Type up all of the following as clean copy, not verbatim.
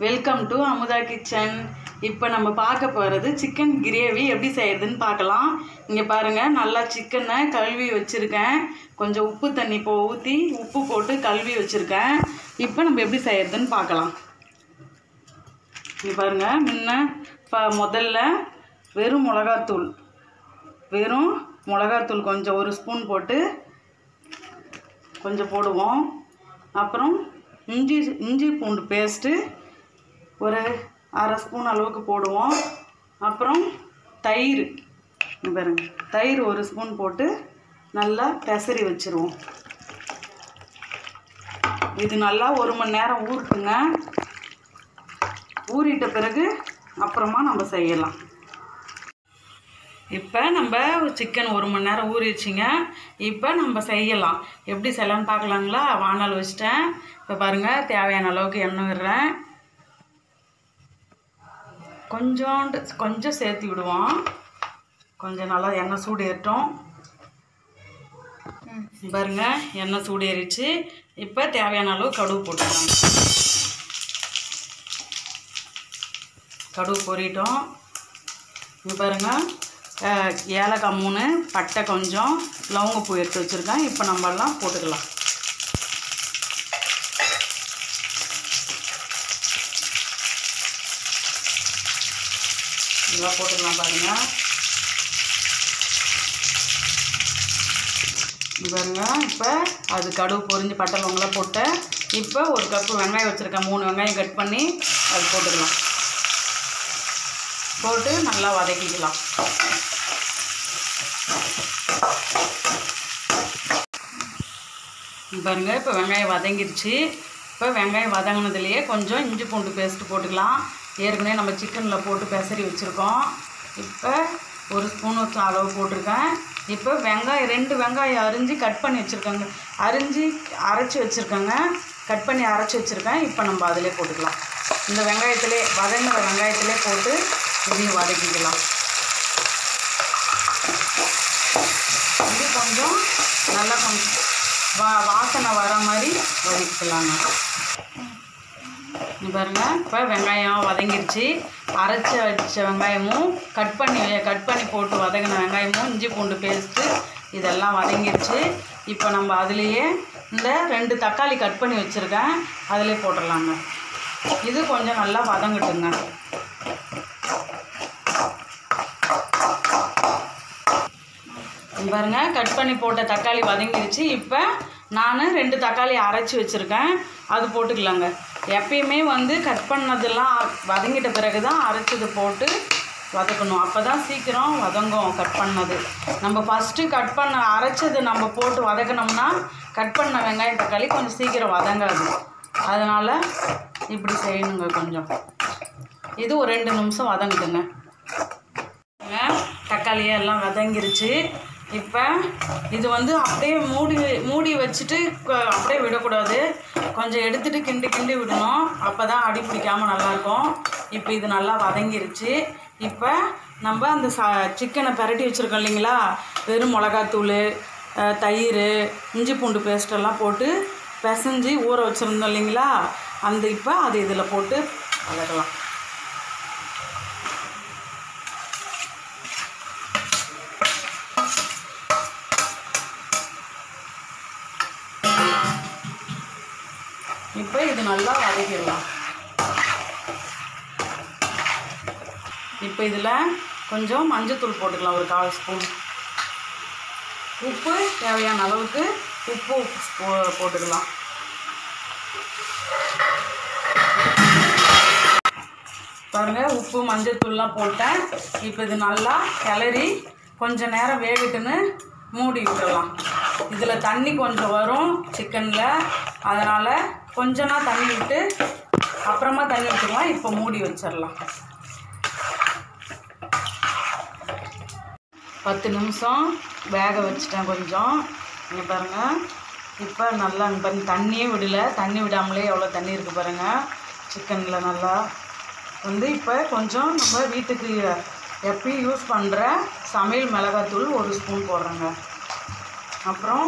Welcome to Amudha kitchen. இப்போ நம்ம பார்க்க போகிறது சிக்கன் கிரேவி எப்படி செய்யறதுன்னு பார்க்கலாம். இங்கே பாருங்கள், நல்லா சிக்கனை கழுவி வச்சுருக்கேன். கொஞ்சம் உப்பு தண்ணி ஊற்றி உப்பு போட்டு கழுவி வச்சுருக்கேன். இப்போ நம்ம எப்படி செய்யறதுன்னு பார்க்கலாம். இங்கே பாருங்கள், முதல்ல வெறும் மிளகாத்தூள் கொஞ்சம் ஒரு ஸ்பூன் போட்டு கொஞ்சம் போடுவோம். அப்புறம் இஞ்சி பூண்டு பேஸ்ட்டு ஒரு அரை ஸ்பூன் அளவுக்கு போடுவோம். அப்புறம் தயிர் பாருங்க, தயிர் ஒரு ஸ்பூன் போட்டு நல்லா பெசரி வச்சுருவோம். இது நல்லா 1 மணி நேரம் ஊறட்டுங்க. ஊறிட்ட பிறகு அப்புறமா நம்ம செய்யலாம். இப்போ நம்ம சிக்கன் 1 மணி நேரம் ஊறிடுச்சிங்க. இப்போ நம்ம செய்யலாம். எப்படி செய்யலான்னு பார்க்கலாங்களா? வானல் வச்சிட்டேன். இப்போ பாருங்கள், தேவையான அளவுக்கு எண்ணெய் விடுறேன். கொஞ்சம் சேர்த்து விடுவோம். கொஞ்சம் நல்லா எண்ணெய் சூடு ஏறட்டும். பாருங்கள், எண்ணெய் சூடு ஏறிச்சு. இப்போ தேவையான அளவு கடுகு போட்டுக்கலாம். கடுகு பொரிட்டோம். இங்கே பாருங்கள், ஏலக்காய் 3, பட்டை கொஞ்சம், லவங்கப்பூ எடுத்து வச்சுருக்கேன். இப்போ நம்ம எல்லாம் போட்டுக்கலாம். இதெல்லாம் போட்டுக்கலாம். பாருங்கள், இப்போ அது கடுகு பொரிஞ்சு பட்டை லவங்கெல்லாம் போட்டு இப்போ ஒரு கப்பு வெங்காயம் வச்சுருக்கேன். 3 வெங்காயம் கட் பண்ணி அது போட்டுக்கலாம். போட்டு நல்லா வதக்கிக்கலாம். பாருங்கள், இப்போ வெங்காயம் வதங்கிடுச்சு. இப்போ வெங்காயம் வதங்கினதுலேயே கொஞ்சம் இஞ்சி பூண்டு பேஸ்ட்டு போட்டுக்கலாம். ஏற்கனவே நம்ம சிக்கனில் போட்டு பெசரி வச்சுருக்கோம். இப்போ ஒரு ஸ்பூன் அளவு போட்டிருக்கேன். இப்போ 2 வெங்காயம் அரிஞ்சு கட் பண்ணி வச்சுருக்கேங்க. அரைச்சி வச்சுருக்கேங்க. கட் பண்ணி அரைச்சி வச்சுருக்கேன். இப்போ நம்ம அதிலே போட்டுக்கலாம். இந்த வதங்கிற வெங்காயத்திலே போட்டு இதையும் வதக்கிக்கலாம். இது கொஞ்சம் நல்லா வாசனை வர மாதிரி வதக்கிக்கலாங்க. பாருங்கள், இப்போ வெங்காயம் வதங்கிடுச்சு. அரைச்சி வச்ச வெங்காயமும் கட் பண்ணி போட்டு வதங்கின வெங்காயமும் இஞ்சி பூண்டு பேஸ்ட்டு இதெல்லாம் வதங்கிடுச்சு. இப்போ நம்ம அதுலேயே இந்த 2 தக்காளி கட் பண்ணி வச்சுருக்கேன். அதிலே போட்டுடலாங்க. இது கொஞ்சம் நல்லா வதங்கட்டுங்க. பாருங்கள், கட் பண்ணி போட்ட தக்காளி வதங்கிடுச்சு. இப்போ நான் 2 தக்காளி அரைச்சி வச்சுருக்கேன். அது போட்டுக்கலாங்க. எப்பயுமே கட் பண்ணதெல்லாம் வதங்கிட்ட பிறகு தான் அரைச்சது போட்டு வதக்கணும். அப்போ தான் சீக்கிரம் வதங்கும். கட் பண்ணது நம்ம ஃபஸ்ட்டு அரைச்சது நம்ம போட்டு வதக்கினோம்னா கட் பண்ண வெங்காயம் தக்காளி கொஞ்சம் சீக்கிரம் வதங்காது. அதனால் இப்படி செய்யணுங்க. கொஞ்சம் இது ஒரு 2 நிமிஷம் வதங்குதுங்க. தக்காளியே எல்லாம் வதங்கிருச்சு. இப்போ இது அப்படியே மூடி வச்சுட்டு அப்படியே விடக்கூடாது. கொஞ்சம் எடுத்துகிட்டு கிண்டி விடணும். அப்போ தான் அடி பிடிக்காமல் நல்லாயிருக்கும். இப்போ இது நல்லா வதங்கிருச்சு. இப்போ நம்ம அந்த சிக்கனை பிரட்டி வச்சுருக்கோம் இல்லைங்களா, வெறும் மிளகாத்தூள், தயிர், இஞ்சி பூண்டு பேஸ்ட்டெல்லாம் போட்டு பிசைஞ்சு ஊற வச்சுருந்தோம் இல்லைங்களா, இப்போ அது இதில் போட்டு வதக்கலாம். இப்போ இது நல்லா வதக்கிடலாம். இப்போ இதில் கொஞ்சம் மஞ்சத்தூள் போட்டுக்கலாம். ஒரு 1/4 ஸ்பூன். உப்பு தேவையான அளவுக்கு உப்பு போட்டுக்கலாம். பாருங்கள், உப்பு மஞ்சத்தூள்லாம் போட்டேன். இப்போ இது நல்லா கிளறி கொஞ்சம் நேரம் வேகட்டுன்னு மூடி விட்டுடலாம். இதில் தண்ணி கொஞ்சம் வரும் சிக்கனில். அதனால் கொஞ்சமா தண்ணி விட்டு அப்புறமா தண்ணி விட்டுக்கலாம். இப்போ மூடி வச்சிடலாம். 10 நிமிஷம் வேக வச்சுட்டேன். கொஞ்சம் இங்கே பாருங்கள், இப்போ நல்லா தண்ணியே விடலை. தண்ணி விடாமலே எவ்வளோ தண்ணி இருக்குது பாருங்கள் சிக்கனில். நல்லா இப்போ கொஞ்சம் நம்ம வீட்டுக்கு எப்பயும் யூஸ் பண்ணுற சமையல் மிளகாத்தூள் 1 ஸ்பூன் போடுறேங்க. அப்புறம்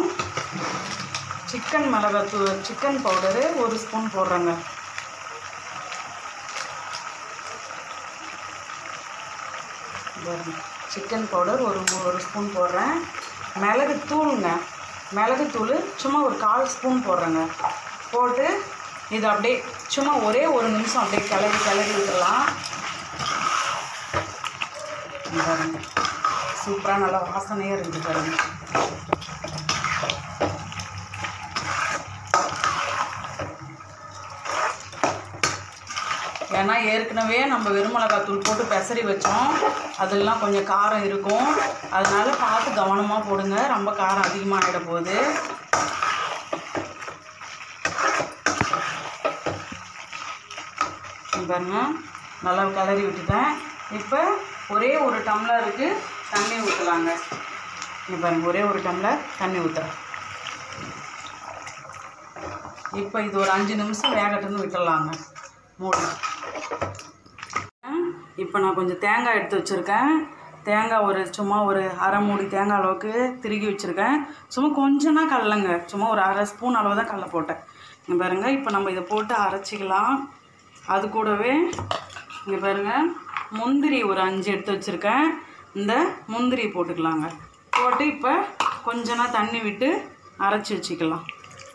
சிக்கன் பவுடரு 1 ஸ்பூன் போடுறேங்க. சிக்கன் பவுடர் ஒரு ஸ்பூன் போடுறேன். மிளகுத்தூளுங்க, மிளகுத்தூள் சும்மா ஒரு 1/4 ஸ்பூன் போடுறேங்க. போட்டு இது அப்படியே சும்மா ஒரே ஒரு நிமிஷம் அப்படியே கிளறி விட்டுடலாம். பாருங்க, சூப்பராக நல்லா வாசனையாக இருக்குது பாருங்க. ஏன்னா ஏற்கனவே நம்ம வெறுமிளகாத்தூள் போட்டு பெசரி வச்சோம், அதெல்லாம் கொஞ்சம் காரம் இருக்கும். அதனால பார்த்து கவனமாக போடுங்க, ரொம்ப காரம் அதிகமாக ஆகிட போகுது. பாருங்க, நல்லா கிளறி விட்டுட்டேன். இப்போ ஒரே ஒரு டம்ளருக்கு தண்ணி ஊற்றலாங்க. இங்கே பாருங்கள், ஒரே ஒரு டம்ளர் தண்ணி ஊற்றுறேன். இப்போ இது ஒரு 5 நிமிஷம் வேகட்டுன்னு விட்டுடலாங்க, மூடி. இப்போ நான் கொஞ்சம் தேங்காய் எடுத்து வச்சுருக்கேன். தேங்காய் சும்மா ஒரு அரை மூடி தேங்காய் அளவுக்கு திருகி வச்சுருக்கேன். சும்மா கொஞ்சம் தான் கடலைங்க, சும்மா ஒரு அரை ஸ்பூன் அளவு தான் கடலை போட்டேன். இங்கே பாருங்கள், இப்போ நம்ம இதை போட்டு அரைச்சிக்கலாம். அது கூடவே இங்கே பாருங்கள், முந்திரி ஒரு 5 எடுத்து வச்சுருக்கேன். இந்த முந்திரி போட்டுக்கலாங்க. போட்டு இப்போ கொஞ்சமாக தண்ணி விட்டு அரைச்சி வச்சுக்கலாம்.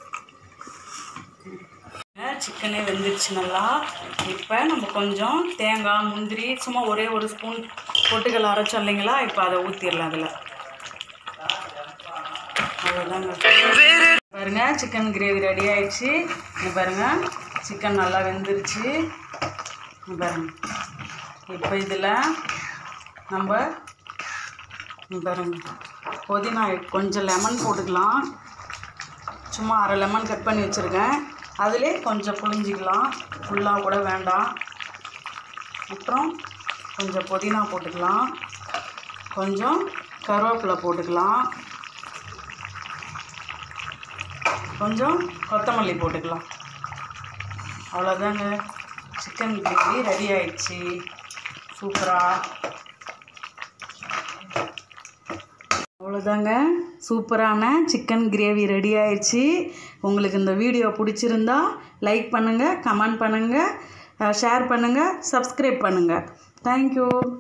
சிக்கனே வெந்துடுச்சு நல்லா. இப்போ நம்ம கொஞ்சம் தேங்காய் முந்திரி சும்மா ஒரே ஒரு ஸ்பூன் பொட்டுக்கல்ல அரைச்சோம் இல்லைங்களா, இப்போ அதை ஊற்றிடலாம் அதில். அவ்வளோதாங்க. பாருங்கள், சிக்கன் கிரேவி ரெடி ஆயிடுச்சு. இங்கே பாருங்கள், சிக்கன் நல்லா வெந்துருச்சு. பாருங்கள், இப்போ இதில் நம்ம பாருங்கள் புதினா கொஞ்சம் லெமன் போட்டுக்கலாம். சும்மா அரை லெமன் கட் பண்ணி வச்சுருக்கேன், அதிலே கொஞ்சம் புளிஞ்சிக்கலாம், ஃபுல்லாக கூட வேண்டாம். அப்புறம் கொஞ்சம் புதினா போட்டுக்கலாம், கொஞ்சம் கருவேப்பிலை போட்டுக்கலாம், கொஞ்சம் கொத்தமல்லி போட்டுக்கலாம். அவ்வளோதாங்க, சிக்கன் கிரேவி ரெடி ஆயிடுச்சு சூப்பராக. அவ்வளோதாங்க, சூப்பரான சிக்கன் கிரேவி ரெடி ஆயிடுச்சு. உங்களுக்கு இந்த வீடியோ பிடிச்சிருந்தா லைக் பண்ணுங்கள், கமெண்ட் பண்ணுங்கள், ஷேர் பண்ணுங்கள், சப்ஸ்கிரைப் பண்ணுங்கள். தேங்க்யூ.